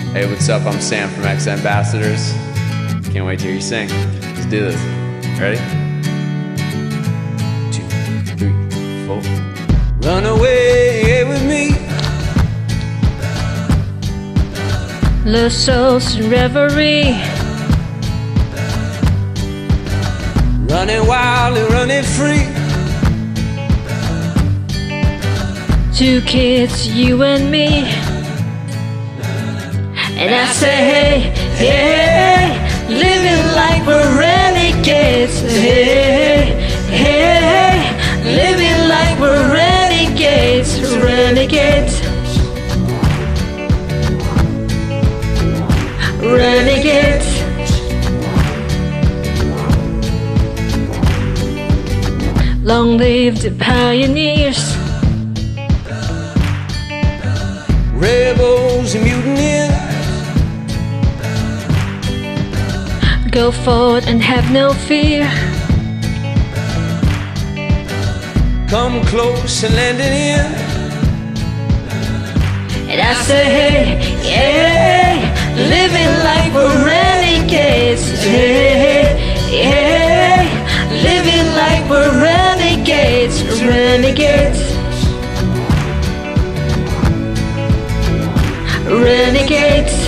Hey, what's up? I'm Sam from X Ambassadors. Can't wait to hear you sing. Let's do this. Ready? 2, 3, 4. Run away with me. Lost souls in reverie, Running wild and running free. two kids, you and me. And I say, hey, hey, living like we're renegades. Hey, hey, living like we're renegades, renegades, renegades. Long live the pioneers, Rebels and mutineers. go forward and have no fear. Come close and land it in. And I say, hey, yeah, living like we're renegades. Hey, yeah, living like we're renegades, renegades, renegades.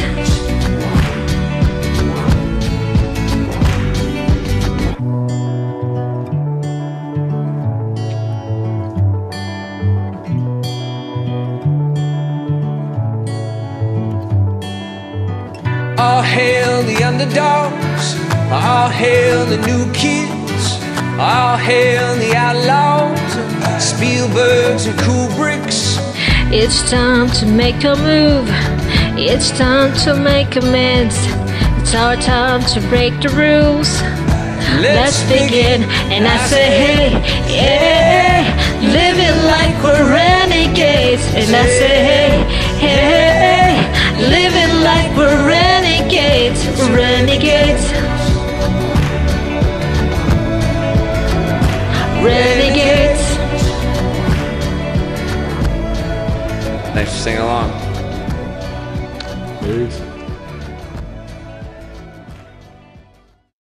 All hail the underdogs, all hail the new kids, all hail the outlaws, Spielbergs and Kubricks. It's time to make a move, it's time to make amends. It's our time to break the rules. Let's begin. And I say, hey, yeah, living like we're renegades. And I say, hey, hey, living like we're renegades, renegades, renegades. Thanks for singing along. Peace.